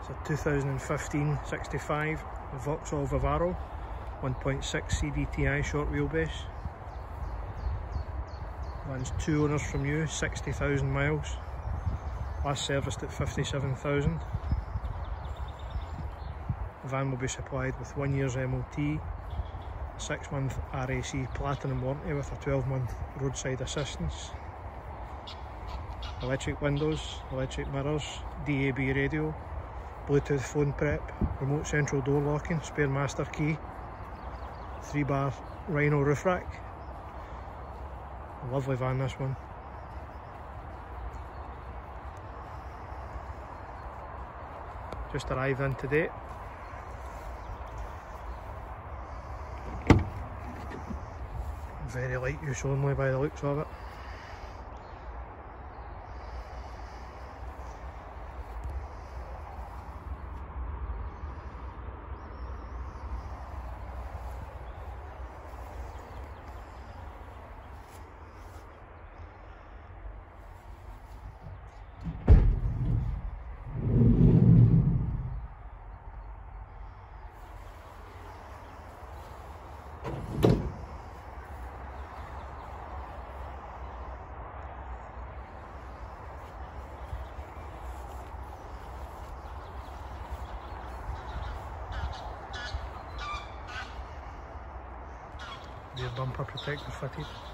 It's a 2015 65 Vauxhall Vivaro, 1.6 CVTi short wheelbase. Van's 2 owners from you, 60,000 miles. Last serviced at 57,000. The van will be supplied with 1 year's MOT, 6-month RAC Platinum warranty with a 12-month roadside assistance. Electric windows, electric mirrors, DAB radio, Bluetooth phone prep, remote central door locking, spare master key, 3-bar Rhino roof rack. A lovely van, this one. Just arrived in today. Very light use only by the looks of it. Rear bumper protector fitted.